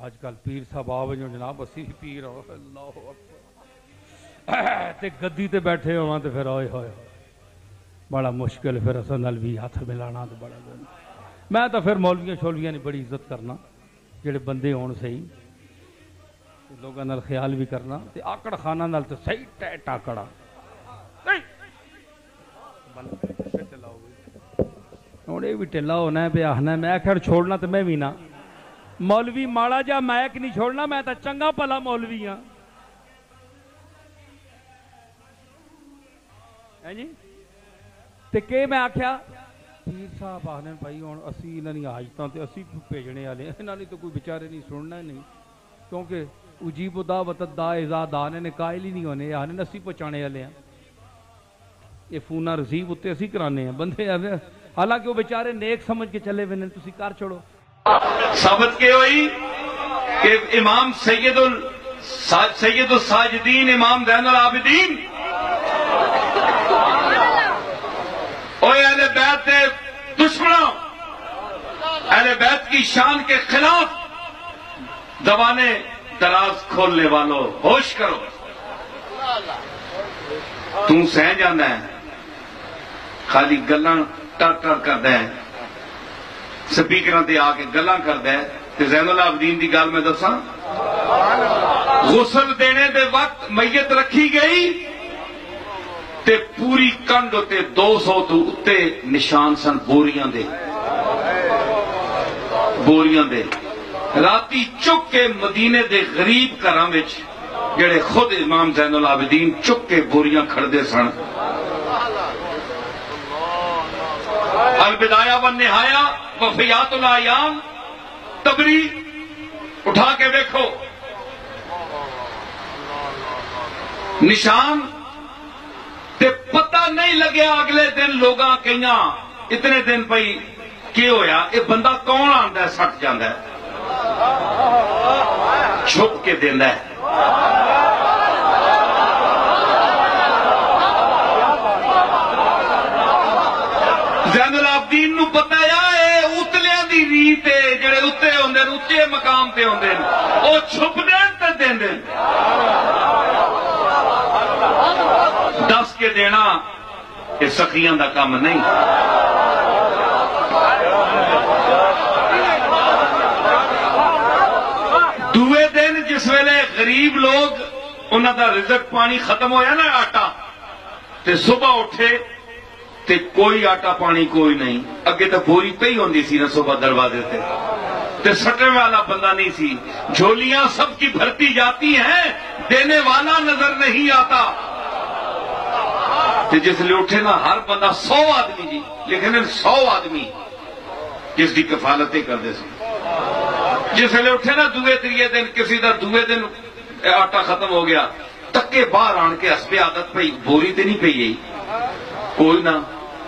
آج کل پیر صاحب آوے جو جناب اسی بھی پیر ہو اللہ اکبر تے گدی تے بیٹھے ہونا تے پھر آئے ہوئے بڑا مشکل پھر اصل نال بھی ہاتھ ملانا تے بڑا دن میں تو پھر مولویاں شولویاں نے بڑی عزت کرنا جڑے بندے ہون صحیح لوگاں نال خیال بھی کرنا تے آکڑ خانہ نال تے صحیح ٹیٹ آکڑا ہوں یہ بھی ٹلا ہونا ہے پہ آخنا میں خیر چھوڑنا تو میں بھی نہ مولوی ماڑا جا میک نہیں چھوڑنا میں تو چنگا پلا مولوی ہاں جی تے کہ میں آخیا پیر صاحب آخنے بھائی ہوں اسی انہوں نے حاجتاں تے اسی بھیجنے والے انہوں نے تو کوئی بیچارے نہیں سننا ہی نہیں کیونکہ اجیب دعوت الداع اذا دعانے نے قائل ہی نہیں ہونے آنے اسی پہنچانے والے ہیں یہ فونہ رسیو اتنے اسی کرانے ہیں بندے حالانکہ وہ بیچارے نیک سمجھ کے چلے ہوئے تسی کر چھوڑو ثابت کے ہوئی کہ امام سید الساجدین امام زین العابدین اوے اہل بیت کے دشمنوں اہل بیت کی شان کے خلاف زبانیں دراز کھولنے والوں ہوش کرو تم سہ جانا ہے خالی گلاں ٹر ٹر کردا ہے سپیکراں تے آ کے گلاں کردا ہے تے زین العابدین دی گل میں دساں غسل دینے دے وقت میت رکھی گئی تے پوری کنڈ تے 200 تو اتے نشان سن بوریاں دے راتی چک کے مدینے دے غریب گھراں وچ جڑے خود امام زین العابدین چک کے بوریاں کھڑدے سن البدایہ والنہایہ وفیات الایام تبری اٹھا کے دیکھو نشان تے پتہ نہیں لگیا اگلے دن لوگاں کہیاں اتنے دن پئی کی ہویا یہ بندہ کون آندا ہے سٹ جاندا ہے چھپ کے دیندا ہے زین العابدین نو پتہ اے اتلیاں دی ریت ہے جڑے اتے ہوندے اونچے مقام تے ہوندے او چھپ دین تے دیندے دس کے دینا یہ سخیاں دا کام نہیں دوے دن جس ویلے غریب لوگ انہاں دا رزق پانی ختم ہویا نا آٹا تے صبح اٹھے تے کوئی آٹا پانی کوئی نہیں اگے تو بوری پئی ہوندی سی نا صبح دروازے تے سٹنے والا بندہ نہیں سی جھولیاں سب کی بھرتی جاتی ہیں دینے والا نظر نہیں آتا تے جس لئے اٹھے نا ہر بندہ 100 آدمی جی لیکن 100 آدمی جس دی کفالتیں کر دے سی جس لئے اٹھے نا دوے تریے دن کسی دا دوے دن آٹا ختم ہو گیا تکے باہر آن کے حسب عادت پئی بوری تے نہیں پئی گئی کوئی نہ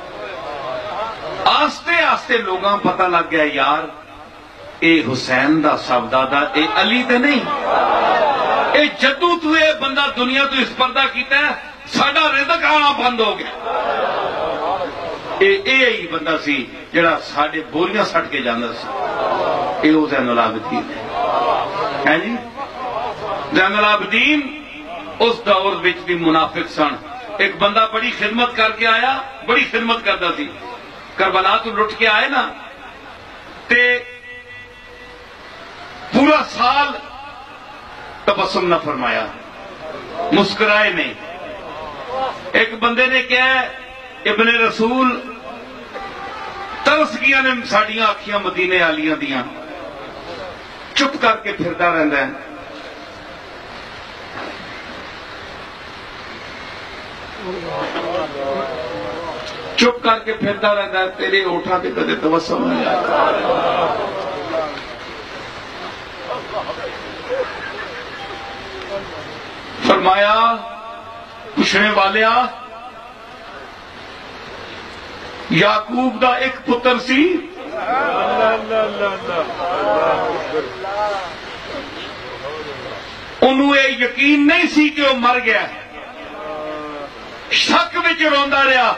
آستے آستے لوگاں پتہ لگ گیا یار اے حسین دا سبدادا اے علی تے نہیں اے جدو تو اے بندہ دنیا تو اس پردہ کیتا ہے ساڑا رزق آنا بند ہو گیا اے ہی بندہ سی جڑا ساڑے بوریاں سٹ کے جاندہ سی اے او زین العابدین ہے جی زین العابدین اس دور وچ بھی منافق سن ایک بندہ بڑی خدمت کر کے آیا بڑی خدمت کرتا سی کربلا تو لٹ کے آئے نا تے پورا سال تبسم نہ فرمایا مسکرائے نہیں ایک بندے نے کہا ابن رسول ترس گیا نے ساڑیاں آکھیاں مدینے آلیاں دیاں چپ کر کے پھردا رہندا ہے چپ کر کے پھردا رہندا ہے تیرے ہوٹھاں تے کدے تبسم نہیں آیا فرمایا پوچھنے والیا یعقوب دا ایک پتر سی انہوں یہ یقین نہیں سی کہ وہ مر گیا شک وچ روندا رہا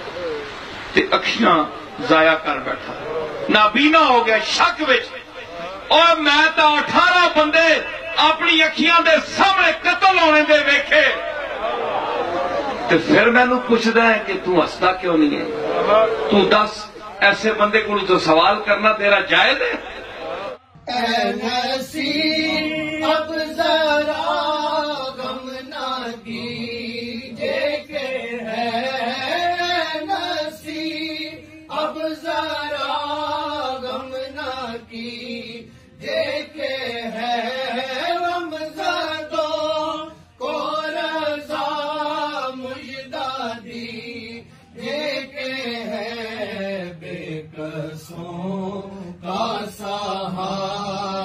تے اکھیاں ضائع کر بیٹھا نابینا ہو گیا شک وچ اور میں تو 18 بندے اپنی اکھیاں دے سامنے قتل ہونے دے ویکھے تے پھر مینوں پوچھدا ہے کہ تو ہسدا کیوں نہیں ہے؟ تو دس ایسے بندے کو تو سوال کرنا تیرا جائز ہے؟ اے نصیب اب ذرا غم نہ کیجے کہ ہے نصیب اب ذرا غم نہ کیجے کہ ہے رمضانوں کو رضا مجدہ دیجے کہ ہے بے کسوں کا سہارا